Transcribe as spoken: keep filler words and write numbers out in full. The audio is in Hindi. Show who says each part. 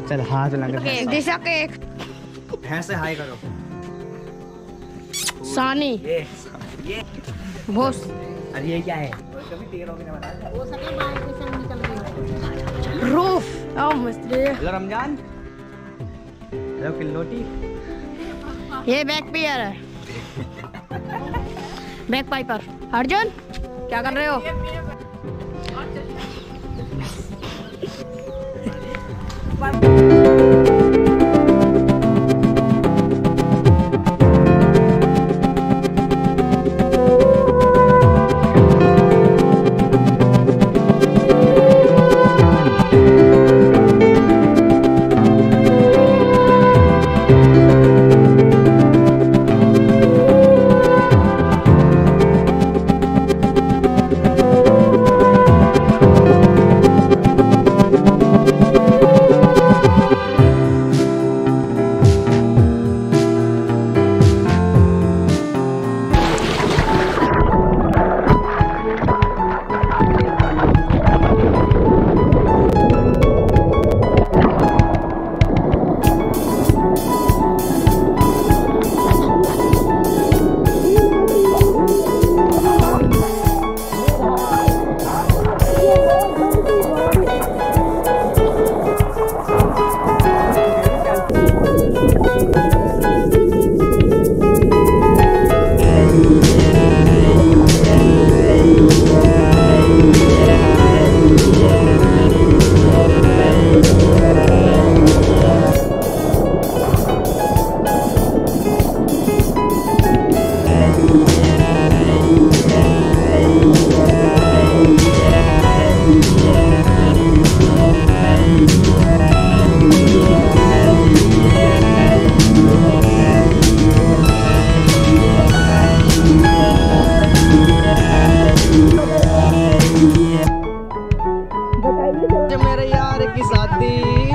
Speaker 1: चल हाथ लगा
Speaker 2: दिशा केक
Speaker 1: ऐसे हाई करो
Speaker 2: सानी
Speaker 1: ये ये
Speaker 2: बोस।
Speaker 1: अरे ये क्या है? कभी तेल होगी ना बता।
Speaker 3: वो सके बाहर से निकल गई
Speaker 2: रूफ ओ मस्त।
Speaker 1: हेलो रमजान, हेलो किल्लोटी।
Speaker 2: ये बैक पियर है, बैक पाइपर। अर्जुन क्या कर रहे हो?
Speaker 1: मेरे यार की शादी